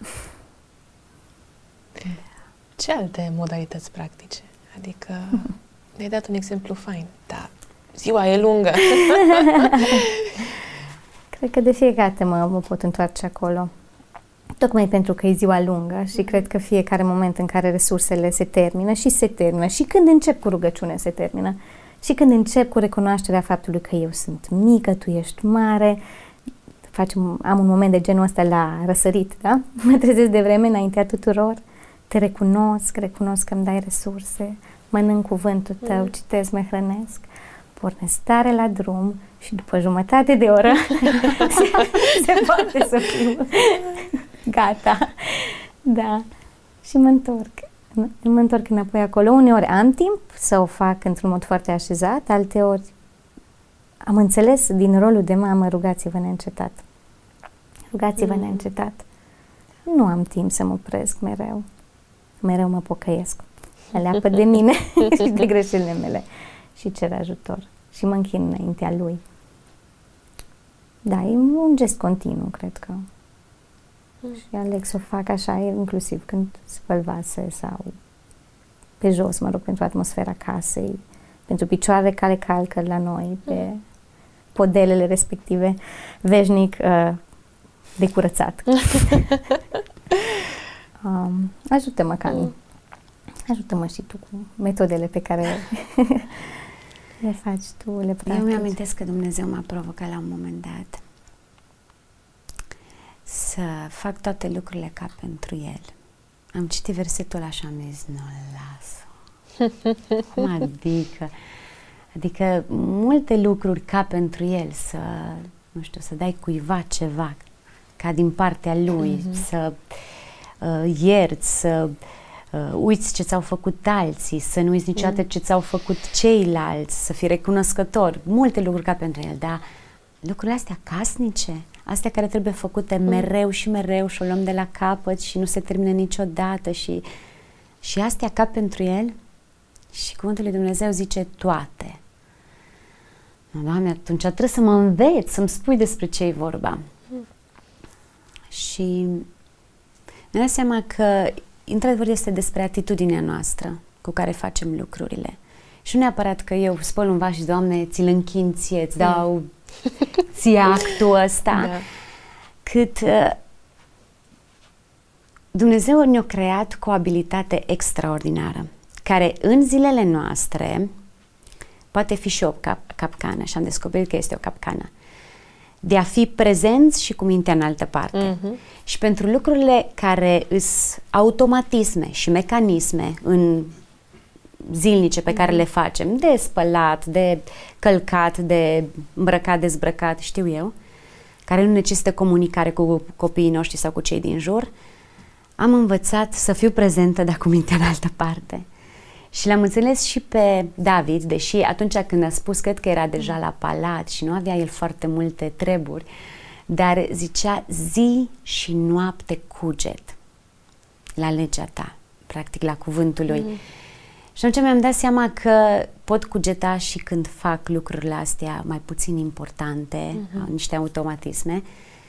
Ce alte modalități practice? Adică, ne-ai dat un exemplu fain, dar ziua e lungă. Cred că de fiecare dată mă, mă pot întoarce acolo. Tocmai pentru că e ziua lungă și cred că fiecare moment în care resursele se termină și se termină și când încep cu rugăciune se termină și când încep cu recunoașterea faptului că eu sunt mică, tu ești mare, facem, am un moment de genul ăsta la răsărit, da? Mă trezesc de vreme înaintea tuturor, te recunosc, recunosc că îmi dai resurse, mănânc cuvântul tău, citesc, mă hrănesc, pornesc tare la drum și după jumătate de oră se, se poate să fiu gata. Da. Și mă întorc. Mă întorc înapoi acolo. Uneori am timp să o fac într-un mod foarte așezat, alteori am înțeles din rolul de mamă, rugați-vă neîncetat. Rugați-vă mm. neîncetat. Nu am timp să mă opresc mereu. Mereu mă pocăiesc. Mă leapă de mine și de greșelile mele. Și cer ajutor. Și mă închin înaintea lui. Da, e un gest continuu, cred că. Mm. Și aleg să o fac așa, inclusiv când spăl vase sau pe jos, mă rog, pentru atmosfera casei, pentru picioarele care calcă la noi, pe mm. podelele respective, veșnic uh, de curățat. um, ajută-mă, Cami. Mm. Ajută-mă și tu cu metodele pe care le faci tu, le practici. Eu mi-amintesc că Dumnezeu m-a provocat la un moment dat să fac toate lucrurile ca pentru El. Am citit versetul ăla și am zis, nu, lasă. Cum adică? Adică multe lucruri ca pentru El, să, nu știu, să dai cuiva ceva ca din partea Lui, mm-hmm. să uh, ierți, să uh, uiți ce ți-au făcut alții, să nu uiți niciodată mm. ce ți-au făcut ceilalți, să fii recunoscător. Multe lucruri ca pentru El, dar lucrurile astea casnice, astea care trebuie făcute mm. mereu și mereu și o luăm de la capăt și nu se termină niciodată și, și astea ca pentru El. Și cuvântul lui Dumnezeu zice toate. No, Doamne, atunci trebuie să mă înveți, să-mi spui despre ce-i vorba. Mm. Și mi-am dat seama că într-adevăr este despre atitudinea noastră cu care facem lucrurile. Și nu neapărat că eu spăl un vas și, Doamne, ți-l închin ție, îți dau ție actul ăsta, da. Cât uh, Dumnezeu ne-a creat cu o abilitate extraordinară, care în zilele noastre poate fi și o cap capcană, și am descoperit că este o capcană, de a fi prezenți și cu mintea în altă parte. Mm-hmm. Și pentru lucrurile care îs automatisme și mecanisme în zilnice pe mm-hmm. care le facem, de spălat, de călcat, de îmbrăcat, dezbrăcat, știu eu, care nu necesită comunicare cu copiii noștri sau cu cei din jur, am învățat să fiu prezentă, dar cu mintea în altă parte. Și l-am înțeles și pe David, deși atunci când a spus, cred că era deja la palat și nu avea el foarte multe treburi, dar zicea zi și noapte cuget la legea ta, practic la cuvântul lui. Mm. Și atunci mi-am dat seama că pot cugeta și când fac lucrurile astea mai puțin importante, mm-hmm. niște automatisme,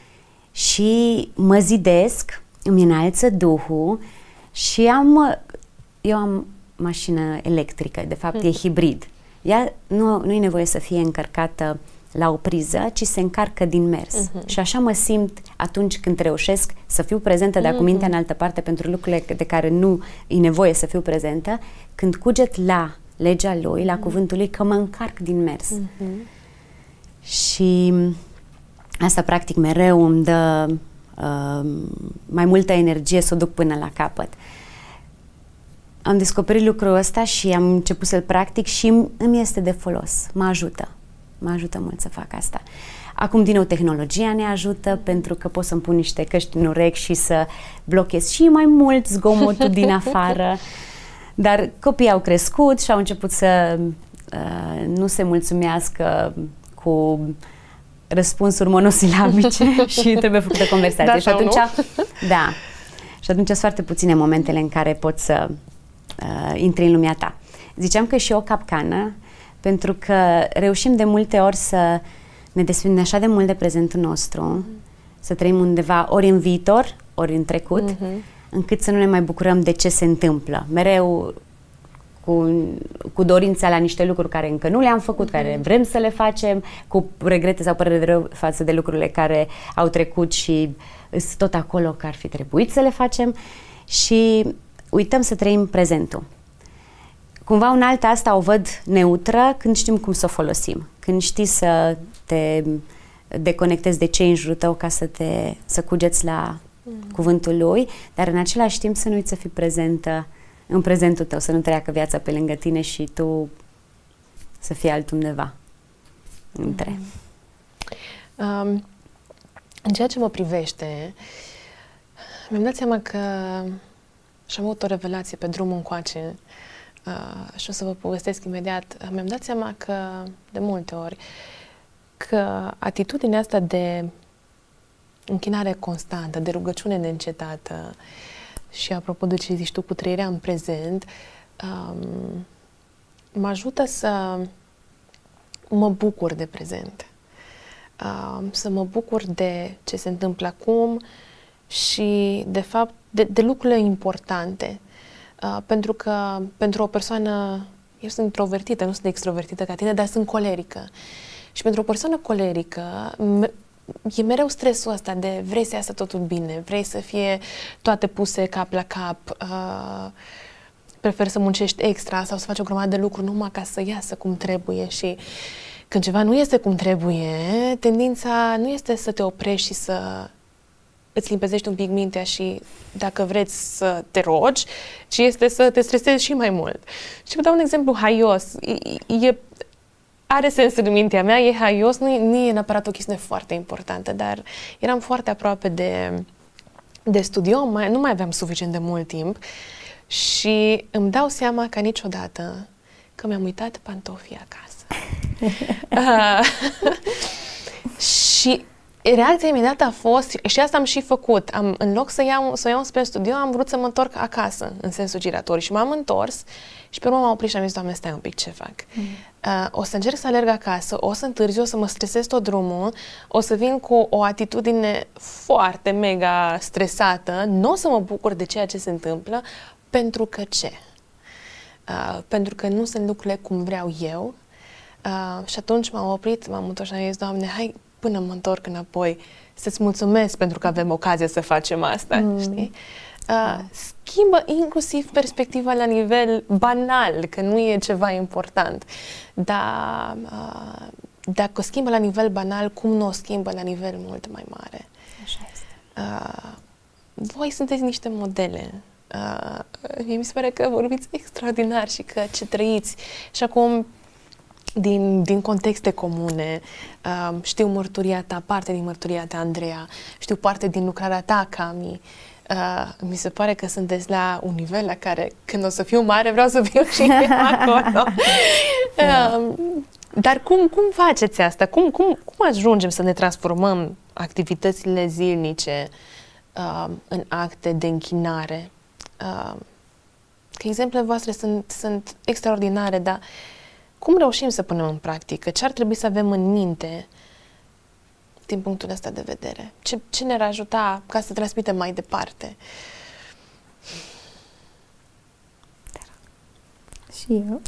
și mă zidesc, îmi înalță Duhul și am, eu am mașină electrică, de fapt mm. e hibrid. Ea nu, nu e nevoie să fie încărcată la o priză, ci se încarcă din mers. Mm-hmm. Și așa mă simt atunci când reușesc să fiu prezentă, dar mm-hmm. cu mintea în altă parte pentru lucrurile de care nu e nevoie să fiu prezentă, când cuget la legea Lui, la mm-hmm. cuvântul Lui, că mă încarc din mers. Mm-hmm. Și asta practic mereu îmi dă uh, mai multă energie să o duc până la capăt. Am descoperit lucrul ăsta și am început să-l practic și îmi este de folos. Mă ajută. Mă ajută mult să fac asta. Acum, din nou, tehnologia ne ajută pentru că pot să-mi pun niște căști în urechi și să blochez și mai mult zgomotul din afară. Dar copiii au crescut și au început să uh, nu se mulțumească cu răspunsuri monosilabice și trebuie făcută conversație. Da, și atunci, da. Și atunci sunt foarte puține momentele în care poți să uh, intri în lumea ta. Ziceam că e și o capcană, pentru că reușim de multe ori să ne desprindem așa de mult de prezentul nostru, mm-hmm. să trăim undeva ori în viitor, ori în trecut, mm-hmm. încât să nu ne mai bucurăm de ce se întâmplă. Mereu cu, cu dorința la niște lucruri care încă nu le-am făcut, mm-hmm. care vrem să le facem, cu regrete sau părere de rău față de lucrurile care au trecut și sunt tot acolo că ar fi trebuit să le facem și uităm să trăim prezentul. Cumva unealta asta o văd neutră când știm cum să o folosim, când știi să te deconectezi de ce în jurul tău ca să te să cugeți la mm. cuvântul lui, dar în același timp să nu uiți să fii prezentă în prezentul tău, să nu treacă viața pe lângă tine și tu să fii altundeva între. Mm. Um, în ceea ce mă privește, mi-am dat seama că și-am avut o revelație pe drumul încoace uh, și o să vă povestesc imediat. Mi-am dat seama că, de multe ori, că atitudinea asta de închinare constantă, de rugăciune neîncetată și, apropo de ce zici tu, cu trăirea în prezent, um, mă ajută să mă bucur de prezent. Um, să mă bucur de ce se întâmplă acum și, de fapt, de, de lucrurile importante. Uh, pentru că, pentru o persoană, eu sunt introvertită, nu sunt extrovertită ca tine, dar sunt colerică. Și pentru o persoană colerică, e mereu stresul ăsta de vrei să iasă totul bine, vrei să fie toate puse cap la cap, uh, preferi să muncești extra sau să faci o grămadă de lucruri numai ca să iasă cum trebuie și când ceva nu este cum trebuie, tendința nu este să te oprești și să îți limpezești un pic mintea și dacă vreți să te rogi, ci este să te stresezi și mai mult. Și vă dau un exemplu haios. E, e Are sens în mintea mea, e haios, nu e, nu e neapărat o chestie foarte importantă, dar eram foarte aproape de, de studio, mai, nu mai aveam suficient de mult timp și îmi dau seama ca niciodată că mi-am uitat pantofii acasă. uh, și reacția imediată a fost, și asta am și făcut, am, în loc să iau, să iau spre studio, am vrut să mă întorc acasă, în sensul giratoriu, și m-am întors și pe urmă m-am oprit și am zis, Doamne, stai un pic, ce fac? Mm. Uh, o să încerc să alerg acasă, o să întârzi, o să mă stresez tot drumul, o să vin cu o atitudine foarte mega stresată, nu o să mă bucur de ceea ce se întâmplă, pentru că ce? Uh, pentru că nu sunt lucrurile cum vreau eu. Uh, și atunci m-am oprit, m-am întors și am zis, Doamne, hai până mă întorc înapoi să-ți mulțumesc pentru că avem ocazia să facem asta, mm. știi? Uh, schimbă inclusiv perspectiva la nivel banal, că nu e ceva important. Dar uh, dacă o schimbă la nivel banal, cum nu o schimbă la nivel mult mai mare? Așa este. Uh, voi sunteți niște modele. Uh, mi se pare că vorbiți extraordinar și că ce trăiți. Și acum, din, din contexte comune, uh, știu mărturia ta, parte din mărturia ta, Andreea, știu parte din lucrarea ta, Cami. Uh, mi se pare că sunteți la un nivel la care, când o să fiu mare, vreau să fiu și eu acolo. uh, dar cum, cum faceți asta? Cum, cum, cum ajungem să ne transformăm activitățile zilnice uh, în acte de închinare? Uh, că exemplele voastre sunt, sunt extraordinare, dar cum reușim să punem în practică? Ce ar trebui să avem în minte din punctul ăsta de vedere? Ce, ce ne-ar ajuta ca să transmitem mai departe? Și eu.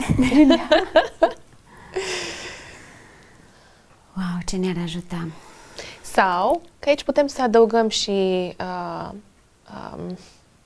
Wow, ce ne-ar ajuta? Sau, că aici putem să adăugăm și uh, um,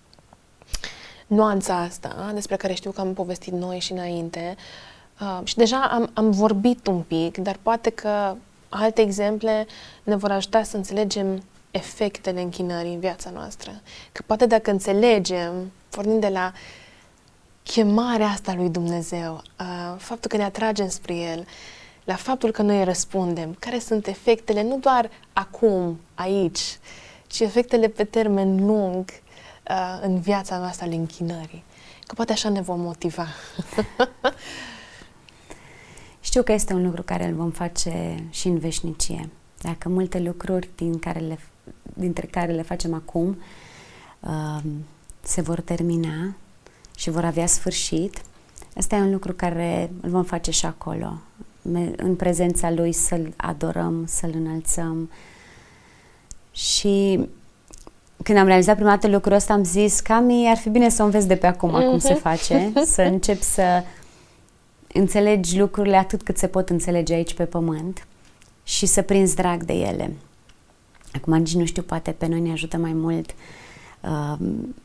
nuanța asta, despre care știu că am povestit noi și înainte. Uh, și deja am, am vorbit un pic, dar poate că alte exemple ne vor ajuta să înțelegem efectele închinării în viața noastră. Că poate dacă înțelegem, pornind de la chemarea asta lui Dumnezeu, uh, faptul că ne atragem spre El, la faptul că noi răspundem, care sunt efectele nu doar acum, aici, ci efectele pe termen lung uh, în viața noastră ale închinării. Că poate așa ne vom motiva. Știu că este un lucru care îl vom face și în veșnicie. Dacă multe lucruri din care le, dintre care le facem acum uh, se vor termina și vor avea sfârșit, ăsta e un lucru care îl vom face și acolo. În prezența Lui să-L adorăm, să-L înălțăm. Și când am realizat prima dată lucrul ăsta, am zis, Cami, ar fi bine să o înveți de pe acum mm-hmm. cum se face, să începi să înțelegi lucrurile atât cât se pot înțelege aici pe pământ și să prinzi drag de ele. Acum nici nu știu, poate pe noi ne ajută mai mult uh,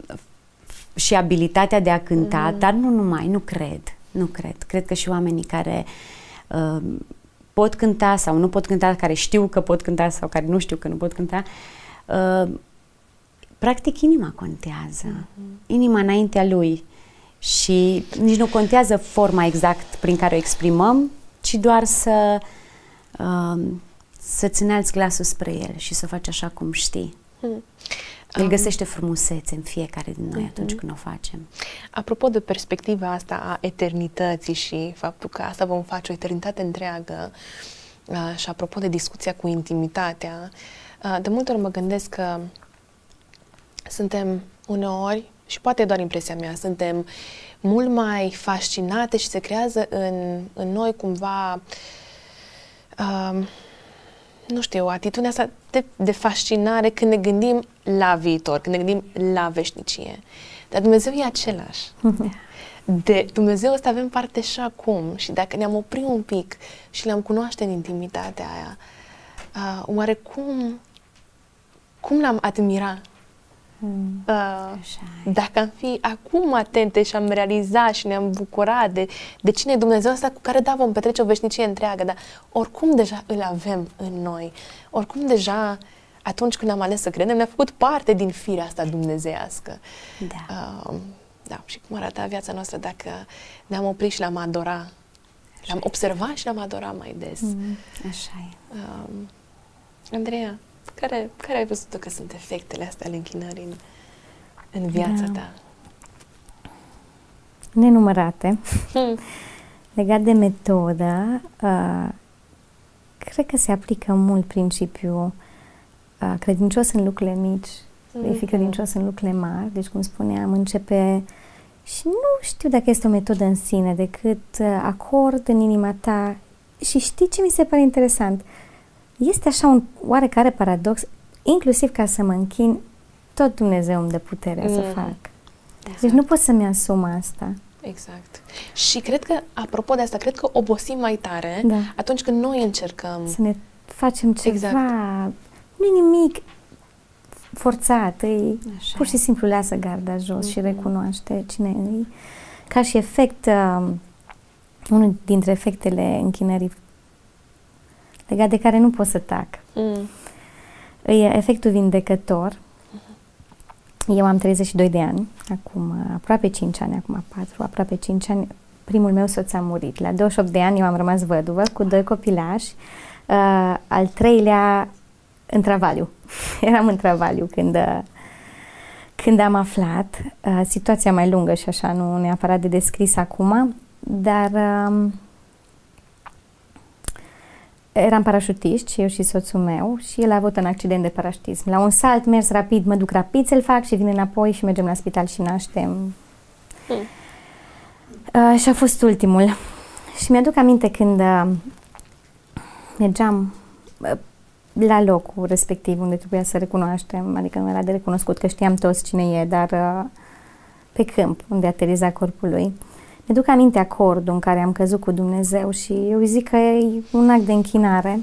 și abilitatea de a cânta, mm. dar nu numai, nu cred, nu cred. Cred că și oamenii care uh, pot cânta sau nu pot cânta, care știu că pot cânta sau care nu știu că nu pot cânta, uh, practic inima contează. Mm-hmm. Inima înaintea lui. Și nici nu contează forma exact prin care o exprimăm, ci doar să uh, să-ți înalți glasul spre el și să o faci așa cum știi. Mm. El găsește frumusețe în fiecare din noi mm-hmm. atunci când o facem. Apropo de perspectiva asta a eternității și faptul că asta vom face o eternitate întreagă uh, și apropo de discuția cu intimitatea, uh, de multe ori mă gândesc că suntem uneori, și poate e doar impresia mea, suntem mult mai fascinate și se creează în, în noi cumva uh, nu știu, atitudinea asta de, de fascinare când ne gândim la viitor, când ne gândim la veșnicie. Dar Dumnezeu e același. De Dumnezeu ăsta avem parte și acum și dacă ne-am oprit un pic și le-am cunoaște în intimitatea aia, uh, oare cum, cum l-am admira? Mm. Uh, dacă am fi acum atente și am realizat și ne-am bucurat de, de cine e Dumnezeu ăsta cu care da, vom petrece o veșnicie întreagă, dar oricum deja îl avem în noi, oricum deja atunci când am ales să credem ne-a făcut parte din firea asta dumnezeiască. Da. Uh, da. Și cum arăta viața noastră dacă ne-am oprit și l-am adorat, l-am observat și l-am adorat mai des. Mm, așa e. Uh, Andreea, Care, care ai văzut că sunt efectele astea ale închinării în, în viața da. ta? Nenumărate. Hmm. Legat de metodă, uh, cred că se aplică mult principiul uh, credincios în lucrurile mici, mm-hmm. vei fi credincios în lucrurile mari. Deci, cum spuneam, începe și nu știu dacă este o metodă în sine, decât uh, acord în inima ta. Și știi ce mi se pare interesant? Este așa un oarecare paradox, inclusiv ca să mă închin, tot Dumnezeu îmi dă puterea mm. să fac. Exact. Deci nu pot să-mi asum asta. Exact. Și cred că, apropo de asta, cred că obosim mai tare da. atunci când noi încercăm să ne facem ceva. Exact. Nu e nimic forțat, e așa. Pur și simplu lasă garda jos mm-hmm. și recunoaște cine e. Ca și efect, uh, unul dintre efectele închinării legat de care nu pot să tac. Mm. E efectul vindecător. Mm-hmm. Eu am treizeci și doi de ani, acum aproape cinci ani, acum patru, aproape cinci ani, primul meu soț a murit. La douăzeci și opt de ani eu am rămas văduvă cu doi copilași, uh, al treilea în travaliu. Eram în travaliu când, uh, când am aflat. Uh, situația mai lungă și așa, nu neapărat de descris acum, dar... Uh, Eram parașutiști, eu și soțul meu, și el a avut un accident de parașutism. La un salt mers rapid, mă duc rapid să-l fac și vin înapoi și mergem la spital și naștem. Hmm. Uh, și a fost ultimul. Și mi-aduc aminte când uh, mergeam uh, la locul respectiv unde trebuia să recunoaștem, adică nu era de recunoscut că știam toți cine e, dar uh, pe câmp unde ateriza corpul lui. Mi-aduc aminte acordul în care am căzut cu Dumnezeu și eu zic că e un act de închinare.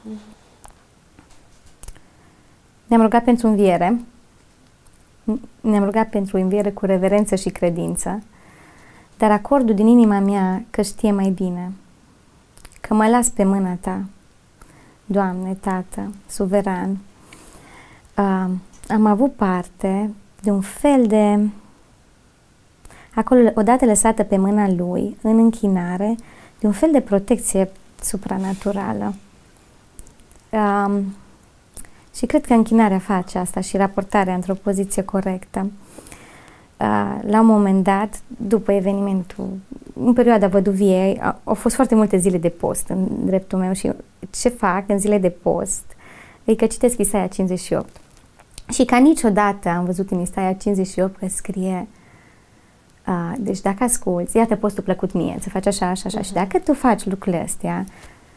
Ne-am rugat pentru înviere. Ne-am rugat pentru înviere cu reverență și credință. Dar acordul din inima mea că știe mai bine. Că mă las pe mâna ta, Doamne, Tată, suveran. Uh, am avut parte de un fel de... Acolo, odată lăsată pe mâna lui, în închinare, de un fel de protecție supranaturală. Um, și cred că închinarea face asta și raportarea într-o poziție corectă. Uh, la un moment dat, după evenimentul, în perioada văduviei, au, au fost foarte multe zile de post în dreptul meu și ce fac în zile de post? E că citesc Isaia cincizeci și opt. Și ca niciodată am văzut în Isaia cincizeci și opt că scrie Uh, deci dacă asculți, iată postul plăcut mie, să faci așa, așa, așa. Uh-huh. Și dacă tu faci lucrurile astea,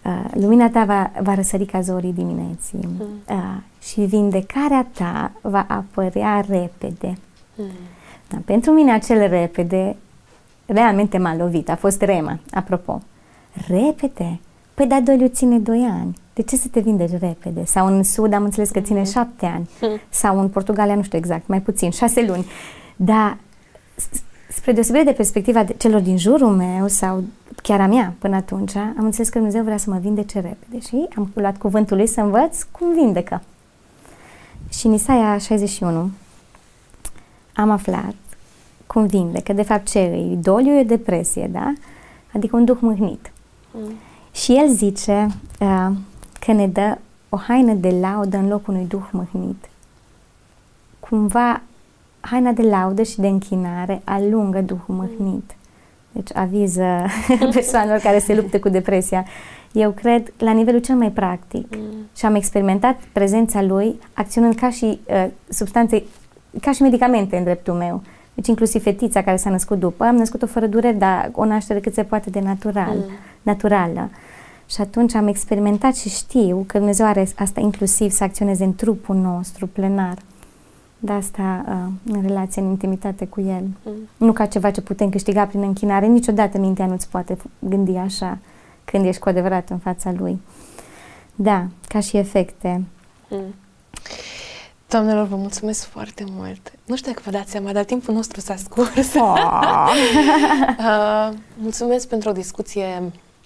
uh, lumina ta va, va răsări ca zorii dimineții mm. uh, și vindecarea ta va apărea repede. Mm. Da, pentru mine acel repede realmente m-a lovit, a fost rema, apropo. Repede? Păi da, doliu ține doi ani. De ce să te vindeci repede? Sau în Sud am înțeles că ține mm. șapte ani. Mm. Sau în Portugalia, nu știu exact, mai puțin, șase luni. Dar spre deosebire de perspectiva de celor din jurul meu sau chiar a mea până atunci, am înțeles că Dumnezeu vrea să mă vindece repede și am luat cuvântul lui să învăț cum vindecă. Și în Isaia șaizeci și unu am aflat cum vindecă. De fapt, ce e? Doliu e depresie, da? Adică un duh mâhnit. Mm. Și el zice uh, că ne dă o haină de laudă în locul unui duh mâhnit. Cumva, haina de laudă și de închinare alungă duhul mâhnit. Deci aviză persoanelor care se luptă cu depresia. Eu cred la nivelul cel mai practic mm. și am experimentat prezența lui acționând ca și uh, substanțe, ca și medicamente în dreptul meu. Deci inclusiv fetița care s-a născut după, am născut-o fără dureri, dar o naștere cât se poate de natural, mm. naturală. Și atunci am experimentat și știu că Dumnezeu are asta inclusiv să acționeze în trupul nostru plenar. De asta uh, în relație, în intimitate cu El. Mm. Nu ca ceva ce putem câștiga prin închinare. Niciodată mintea nu-ți poate gândi așa când ești cu adevărat în fața Lui. Da, ca și efecte. Mm. Doamnelor, vă mulțumesc foarte mult. Nu știu dacă vă dați seama, dar timpul nostru s-a scurs. Oh. uh, mulțumesc pentru o discuție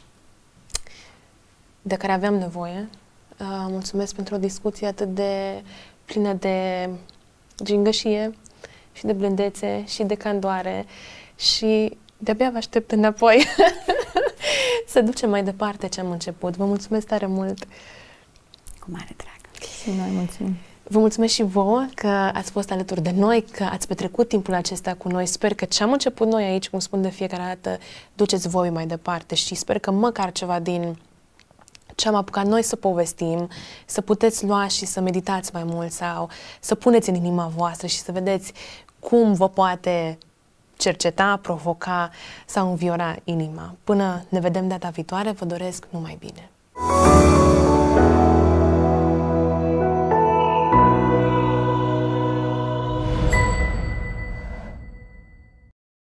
de care aveam nevoie. Uh, mulțumesc pentru o discuție atât de plină de gingășie și de blândețe și de candoare și de-abia vă aștept înapoi să ducem mai departe ce am început. Vă mulțumesc tare mult! Cu mare drag! Și noi mulțumim! Vă mulțumesc și vouă că ați fost alături de noi, că ați petrecut timpul acesta cu noi. Sper că ce am început noi aici, cum spun de fiecare dată, duceți voi mai departe și sper că măcar ceva din ce am apucat noi să povestim, să puteți lua și să meditați mai mult sau să puneți în inima voastră și să vedeți cum vă poate cerceta, provoca sau înviora inima. Până ne vedem data viitoare, vă doresc numai bine!